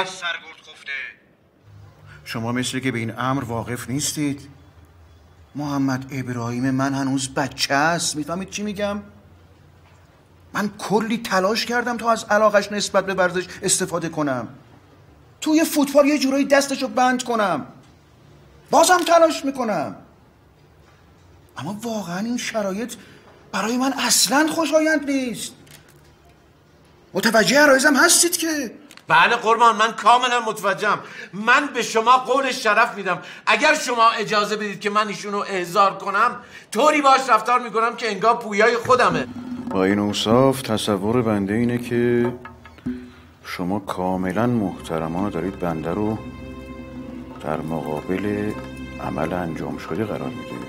شما مثل که به این امر واقف نیستید. محمد ابراهیم من هنوز بچه است. میفهمید چی میگم؟ من کلی تلاش کردم تا از علاقش نسبت به ورزش استفاده کنم، توی فوتبال یه جورایی دستشو بند کنم، بازم تلاش میکنم، اما واقعا این شرایط برای من اصلا خوشایند نیست. متوجه عرایزم هستید که؟ بله قربان، من کاملا متوجهم. من به شما قول شرف میدم اگر شما اجازه بدید که من ایشونو احضار کنم طوری باش رفتار میکنم که انگار پویای خودمه. با این اوصاف تصور بنده اینه که شما کاملا محترمانه دارید بنده رو در مقابل عمل انجام شده قرار میدید.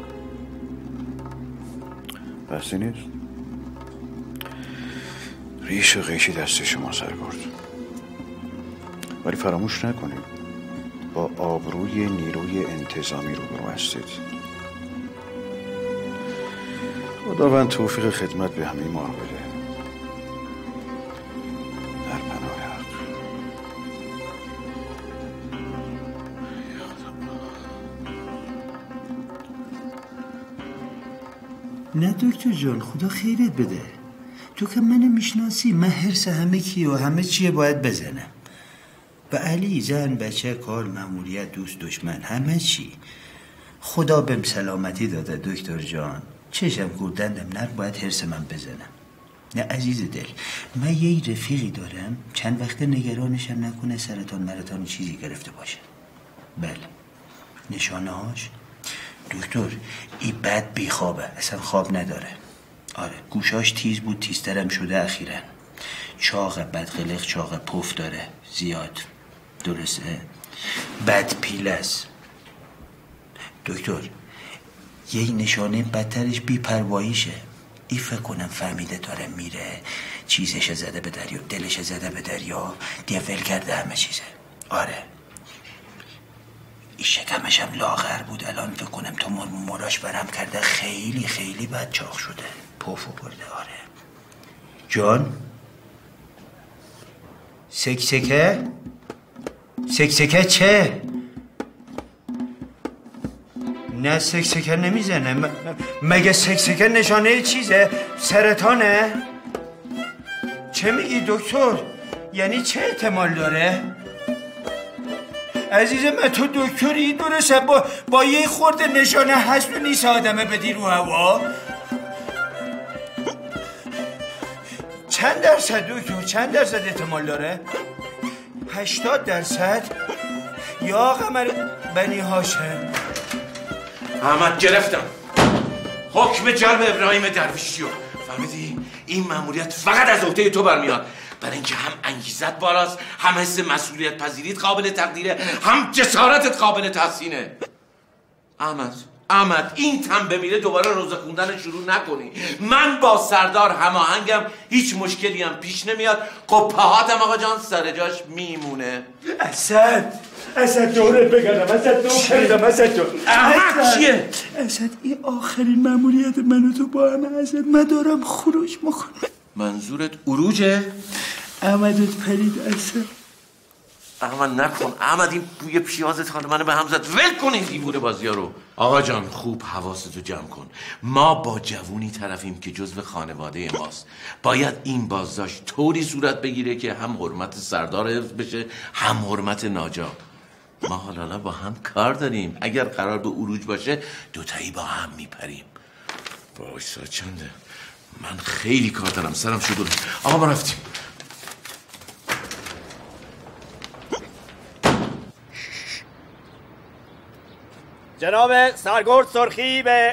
بحثی نیست. ریش و قیشی دست شما سرگرد، ولی فراموش نکنید با آبروی نیروی انتظامی روبرو هستید. خداوند توفیق خدمت به همه ما رو بده. در پناه حق. نه دکتر جان، خدا خیرت بده. تو که منو میشناسی، من حرص همه کیه و همه چیه باید بزنم. و علی، زن، بچه، کار، مأموریت، دوست، دشمن، همه چی. خدا بهم سلامتی داده دکتر جان. چشم گردندم نر باید حرص من بزنم. نه عزیز دل، من یه رفیقی دارم چند وقت نگرانشم نکنه سرطان مرطان چیزی گرفته باشه. بله، نشانه هاش دکتر این بد بیخوابه، اصلا خواب نداره. آره، گوشاش تیز بود، تیزترم شده اخیراً. چاقه، بدقلق، چاقه، پف داره زیاد. درسته؟ بد پیله است دکتر. یه نشانه بدترش بی‌پرواییشه. این فکر کنم فهمیده داره میره، چیزش زده به دریا، دلش زده به دریا، دیگه ول کرده همه چیزه. آره، این شکمش هم لاغر بود، الان فکر کنم تا مراش برم کرده، خیلی خیلی بد چاق شده، پفو برده. آره جان، سکسکه؟ سکسکه چه؟ نه سکسکه نمیزنه. مگه سکسکه نشانه چیزه؟ سرطانه؟ چه میگی دکتر؟ یعنی چه احتمال داره؟ عزیزم تو دکتری، درسته با یه خورده نشانه هست و نیست آدمه بدی رو هوا؟ چند درصد دکتر؟ چند درصد احتمال داره؟ 80%؟ یا قمر بنی هاشم. احمد گرفتم حکم جلب ابراهیم درویشیو. فهمیدی؟ این مأموریت فقط از عهده تو برمیاد، برای اینکه هم انگیزت بالاست، هم حس مسئولیت پذیریت قابل تقدیره، هم جسارتت قابل تحسینه. احمد این تن بمیره دوباره روزه خوندن شروع نکنی. من با سردار هماهنگم، هیچ مشکلی هم پیش نمیاد. قپهاتم آقا جان سر جاش میمونه. اسد دورت بگردم، اسد دور کردم، اسد دور. احمد چیه؟ اسد این آخرین مأموریت من و تو با هم اسد، من دارم خروج میکنم. منظورت عروجه؟ احمدت پرید اسد. احمد نکن، احمد این بوی پیازت حال منو به هم زد. ول کن این دیوونه بازی‌ها رو. آقا جان خوب حواستو جمع کن. ما با جوونی طرفیم که جزو خانواده ماست. باید این بازداشت طوری صورت بگیره که هم حرمت سردار حفظ بشه هم حرمت ناجا. ما حالا با هم کار داریم. اگر قرار به عروج باشه دوتایی با هم میپریم. وایسا چنده؟ من خیلی کار دارم، سرم شد. آقا ما رفتیم. جناب سرگرد سرخی به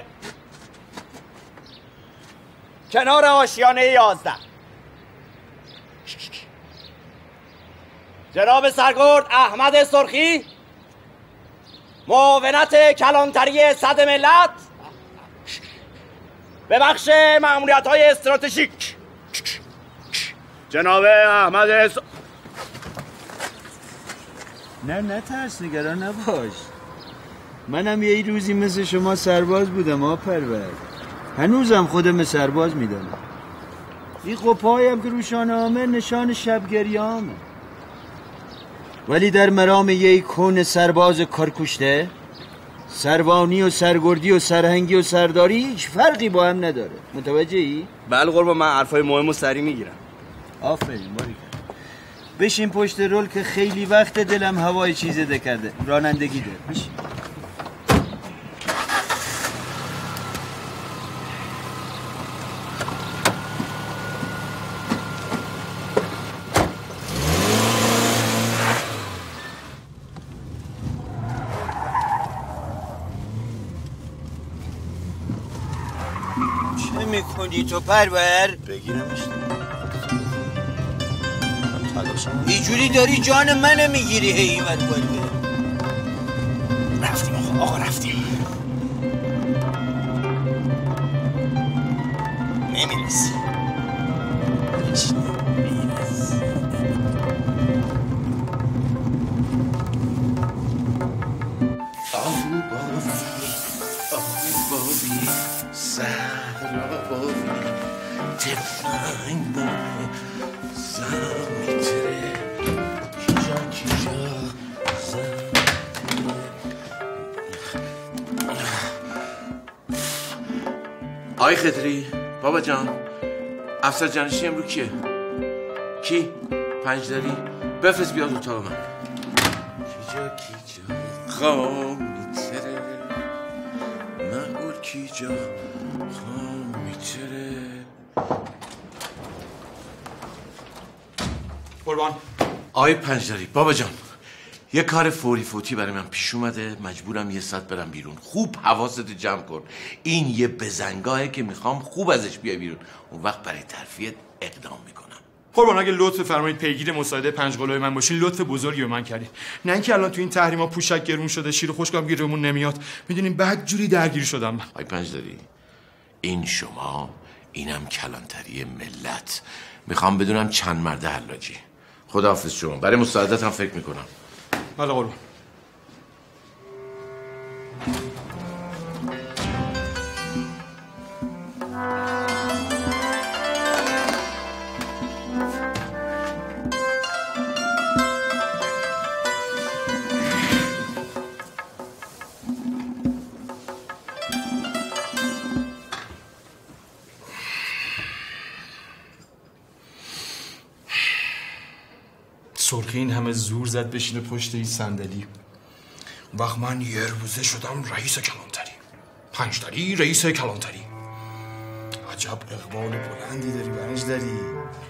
کنار آشیانه 11. جناب سرگرد احمد سرخی معاونت کلانتری صد ملت به بخش مأموریت‌های استراتژیک. جناب احمد نه ترس، نگران نباش. منم یه روزی مثل شما سرباز بودم پرور. هنوزم خودم سرباز میدانم. این قپایم که روشانامه نشان شبگریامه، ولی در مرام یک کون سرباز کارکشته سروانی و سرگردی و سرهنگی و سرداری هیچ فرقی با هم نداره. متوجهی؟ بله قربان، من حرفای مهم و سری میگیرم. آفرین باریکلا. بشین پشت رول که خیلی وقت دلم هوای چیزی ده کرده. رانندگی ده. بشین. چه میکنی تو پرور؟ بگیرمش. اینجوری داری جان منو میگیری هیمت باید. رفتیم آقا رفتیم. نمیرسی. هیچ نمیرسی. بابی سهرا بابی تفنگ بابی زمیتره کیجا آی خدری بابا جان، افسر جانشی امرو کیه؟ کی؟ پنجداری؟ بفرست بیاد اتاق من. کیجا خامیتره معقول کیجا خامیتره. قربان آی پنجداری بابا جان، یه کار فوری فوتی برای من پیش اومده، مجبورم یه ساعت برم بیرون. خوب حواستو جمع کن، این یه بزنگاهه که میخوام خوب ازش بیای بیرون، اون وقت برای ترفیعت اقدام میکنم. قربان اگه لطف فرمایید پیگیر مساعده 5 قلوی من باشین، لطف بزرگی به من کردین. نه اینکه الان تو این تحریما پوشک گرون شده، شیر خشکم گیرمون نمیاد، میدونین بعد جوری درگیر شدم من. آی پنجداری، این شما، اینم کلانتری ملت. میخوام بدونم چند مرده حلاجی. خداحافظ شما، برای مساعدت هم فکر میکنم. بله قربان. سرخی این همه زور زد بشینه پشت این صندلی. وقت من یه روزه شدم رئیس کلانتری. پنجداری رئیس کلانتری. عجب اقبال بلندی داری پنجداری.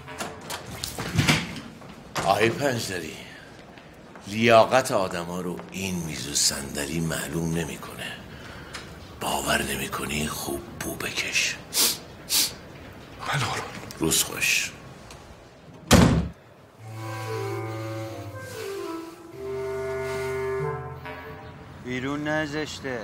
آی پنجداری، لیاقت آدم ها رو این میز و صندلی معلوم نمیکنه. باور نمیکنی؟ خوب بو بکش. روز خوش. بیرون نزشته.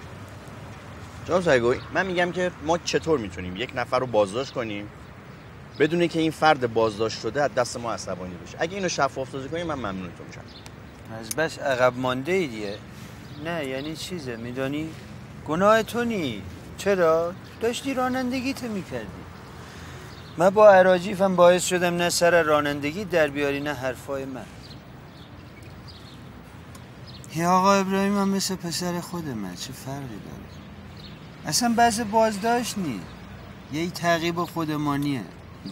جناب سرگوی، من میگم که ما چطور میتونیم یک نفر رو بازداشت کنیم بدون که این فرد بازداشت شده از دست ما عصبانی بشه. اگه اینو شفاف سازی کنی من ممنونتون میشم. از بس عقب مانده ای دیگه. نه یعنی چیزه میدانی؟ گناه تو نی. چرا؟ داشتی رانندگیتو میکردی. من با اراجیفم باعث شدم نه سر رانندگی در بیاری نه حرفای من. یه آقا ابراهیم هم مثل پسر خودمه، چه فرقی داره؟ اصلا بحث بازداشت نی، یه تعقیب خودمانیه.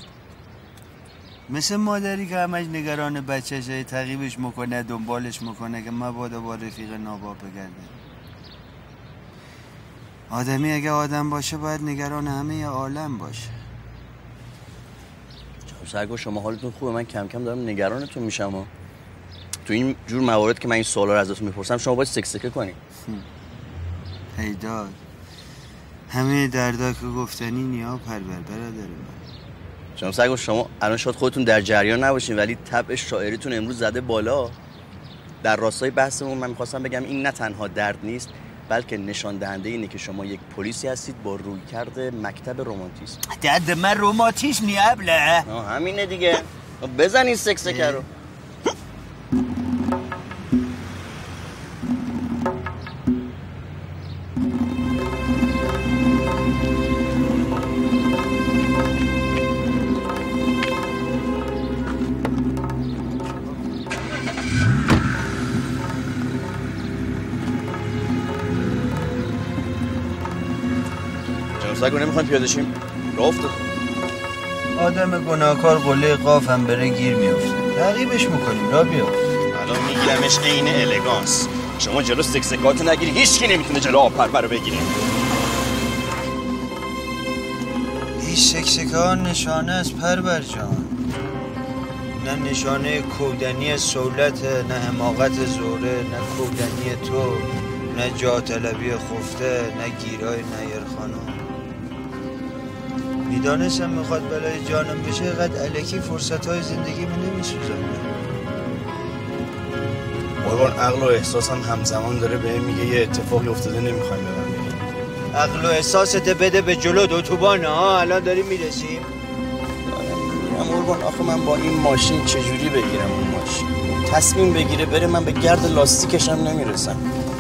مثل مادری که همش نگران بچه‌شه، تعقیبش میکنه، دنبالش میکنه که مبادا با رفیق ناباب بگرده. آدمی اگه آدم باشه باید نگران همه عالم باشه. سرگو شما حالتون خوبه؟ من کم کم دارم نگرانتون میشم ها. تو این جور موارد که من این سوالا رو ازتون میپرسم شما باید سکسکه کنی. هیداد همه دردا که گفتنی نیا پرور برادر من. شما سرگو شما الان شاید خودتون در جریان نباشین ولی طبع شاعریتون امروز زده بالا. در راستای بحثمون من میخواستم بگم این نه تنها درد نیست بلکه نشان دهنده اینه که شما یک پلیسی هستید با رویکرد مکتب رمانتیسم. درد من رمانتیسم نی ابله. همینه دیگه. بزنین سکسکه رو. سگو نمیخوایم پیاده شیم؟ راه افتاد. آدم گناهکار قله قاف هم بره گیر میفته. تعقیبش میکنیم راه بیافت. الان میگیرمش عین الگانس. شما جلو سکسکاتو نگیری هیچ کی نمیتونه جلو آب پرور رو بگیره. این سکسکه ها نشانه از پرور جان. نه نشانه کودنی سولت، نه حماقت زوره، نه کودنی تو، نه جا طلبی خفته، نه گیرای نیر خانم. میدانستم میخواد بلای جانم بشه قد الکی فرصتهای زندگی من نمیسوزم. قربان عقل و احساسم همزمان داره به میگه یه اتفاقی افتاده نمیخوایم به من بگیم. عقل و احساست بده به جلو اتوبان ها. الان داریم میرسیم. قربان آخه من با این ماشین چجوری بگیرم اون ماشین؟ تصمیم بگیره بره من به گرد لاستیکش هم نمیرسم.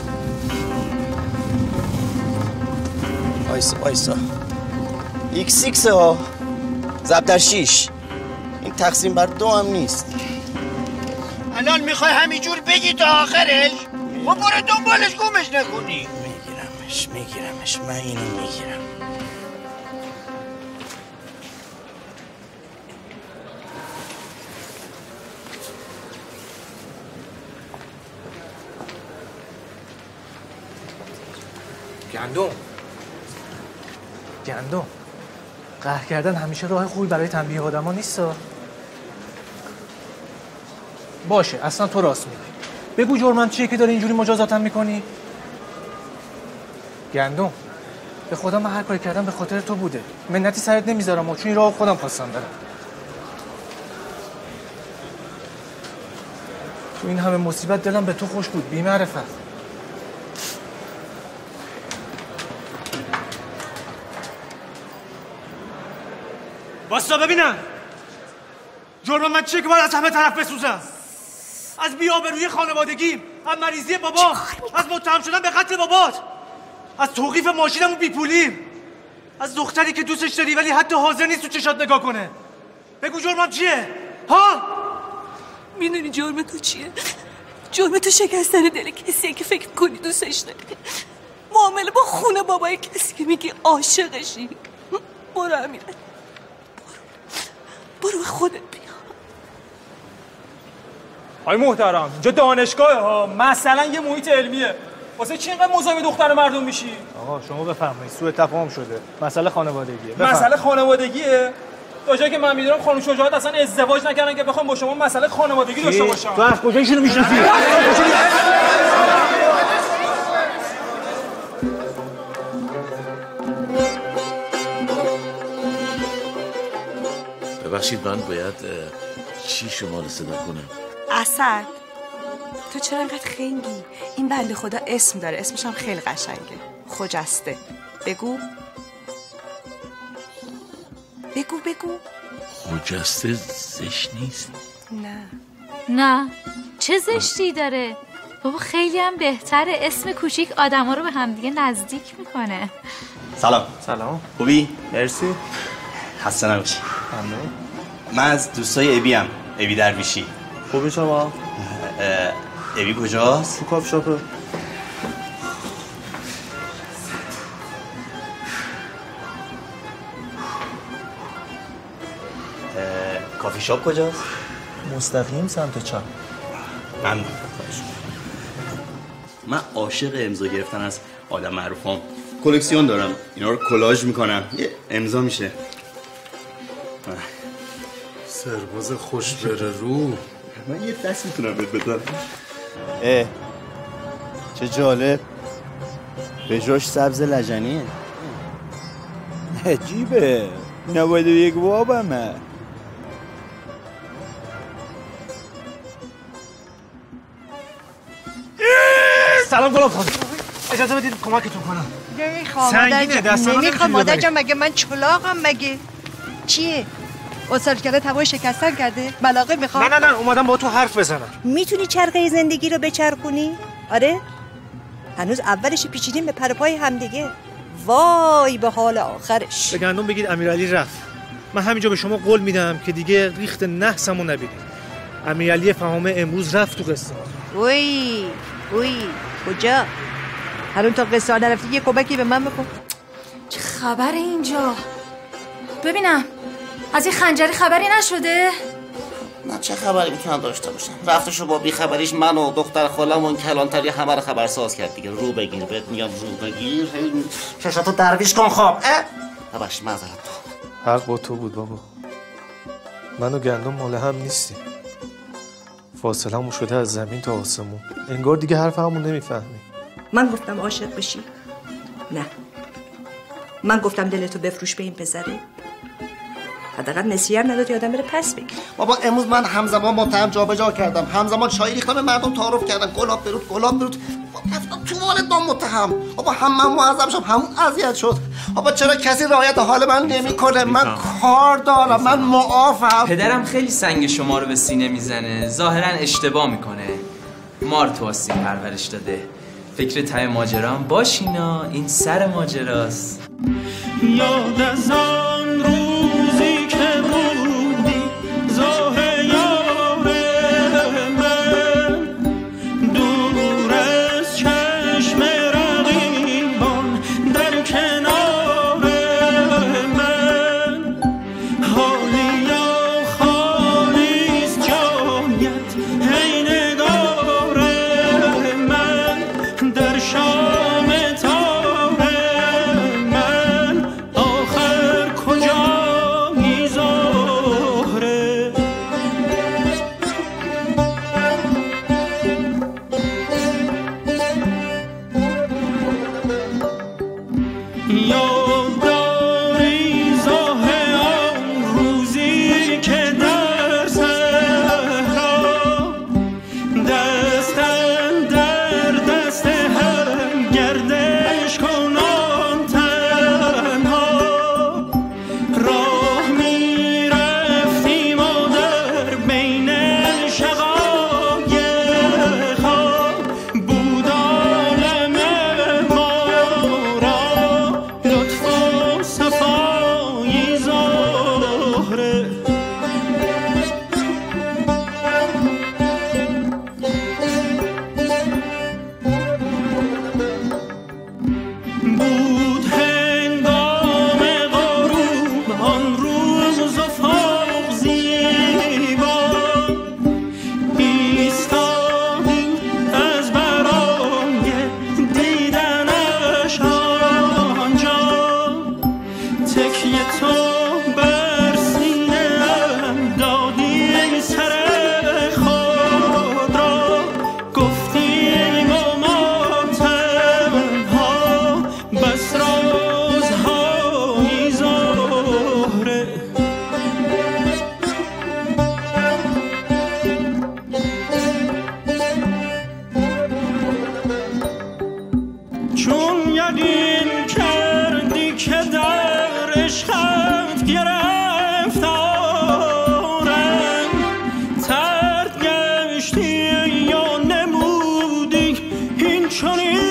آیسا X6 ها ضرب در 6. این تقسیم بر 2 هم نیست. الان میخوای همینجور بگی تا آخرش؟ و برو دنبالش گمش نکنی. میگیرمش من اینو میگیرم. گندم قهر کردن همیشه راه خوبی برای تنبیه آدما نیست. باشه اصلا تو راست میگی. بگو جرمم چیه که داری اینجوری مجازاتم میکنی؟ گندم به خدا من هر کاری کردم به خاطر تو بوده. منتی سرت نمیذارم چون این راه خودم خواستم برم. تو این همه مصیبت دلم به تو خوش بود بی معرفت. واستا ببینم جرم من چیه که باید از همه طرف بسوزم؟ از بی‌آبرویی خانوادگیم، از مریضی بابام، از متهم شدن به قتل بابات، از توقیف ماشینم و بیپولیم، از دختری که دوستش داری ولی حتی حاضر نیست تو چشات نگاه کنه. بگو جرمم چیه؟ ها؟ میدونی جرم تو چیه؟ جرم تو شکستن دل کسیه که فکر کنی دوستش داری. معامله با خونه بابای کسی که میگی عاشقشی. برو امیرعلی، برو به خودت بیا. آی محترم اینجا دانشگاه ها، مثلا یه محیط علمیه. واسه چی اینقدر مزاحم دختر مردم میشی؟ آقا شما بفرمایید سوء تفاهم شده. مسئله خانوادگیه. مسئله خانوادگیه؟ تا جایی که من میدونم خانم شجاعت اصلا ازدواج نکردن که بخوام با شما مسئله خانوادگی داشته باشم. تو از کجا ایشونو میشناسی؟ ببخشید من باید چی شما رو صدا کنم؟ اسد تو چرا انقدر خنگی؟ این بنده خدا اسم داره، اسمش هم خیلی قشنگه، خجسته. بگو خجسته زشت نیست؟ نه چه زشتی داره بابا، خیلی هم بهتره. اسم کوچیک آدما رو به همدیگه نزدیک میکنه. سلام خوبی؟ مرسی. خسته نباشی. من از دوستای ابی ام، ابی درویشی. خوبی شما؟ ابی کجاست؟ تو کافی شاپه. کافی شاپ کجاست؟ مستقیم سمت چپ. ممنون. من عاشق امضا گرفتن از آدم معروفام. کلکسیون دارم، اینا رو کلاژ میکنم، یه امضا میشه. سرباز خوش بره رو. من یه دست میتونم بهت بدم. چه جالب، به جاش سبز لجنیه. عجیبه، 91 بابمه. سلام گلاب خانم، اجازه بدید کمکتون کنم. نمیخوام مادر جان، مگه من چلاقم مگه؟ چیه؟ اصال کرده هوای شکستن کرده؟ بلاغه میخوام؟ نه اومدم با تو حرف بزنم. میتونی چرخه زندگی رو بچرخونی؟ آره؟ هنوز اولش پیچیدیم به پر پای همدیگه. وای به حال آخرش. به گندم بگید امیرعلی رفت. من همینجا به شما قول میدم که دیگه ریخت نحسمو نبینید. امیرعلی فهمه امروز رفت تو قصه. اوی کجا؟ هرون تا قصه نرفتی یه کمکی به من بکن. چه خبر اینجا؟ ببینم از این خنجری خبری نشده؟ نه چه خبری میتونم داشته باشم؟ رفتشو با بیخبریش من و دختر خالم و کلانتری همه رو خبرساز کرد دیگه. رو بگیر بهت میگم، رو بگیر. چشاتو درویش کن. خب ببخشید معذرت. حق با تو بود بابا. من و گندم مال هم نیستیم. فاصله همون شده از زمین تا آسمون. انگار دیگه حرف همون نمیفهمی. من گفتم عاشق بشی؟ نه. من گفتم دلتو بفروش به این پسره؟ حداقل نسیه هم ندادی آدم بره پس بگیر. بابا امروز من همزمان متهم جابجا کردم، همزمان چای ریختم، به مردم تعارف کردم گلاب برود رفتم تو والدام متهم. بابا هم من معذب شدم، همون اذیت شد. بابا چرا کسی رعایت حال من نمیکنه؟ من کار دارم، من معافم. پدرم خیلی سنگ شما رو به سینه میزنه، ظاهرا اشتباه میکنه. مار تو آستین پرورش داده. فکر ته ماجرا هم باشینا، این سر ماجراست. یاد از آن روزی که بودی زاه یار من، دور از چشم رقیبان در کنار من، حالی یا خالیست جایت ای نگار من، در شام تار من آخر چنین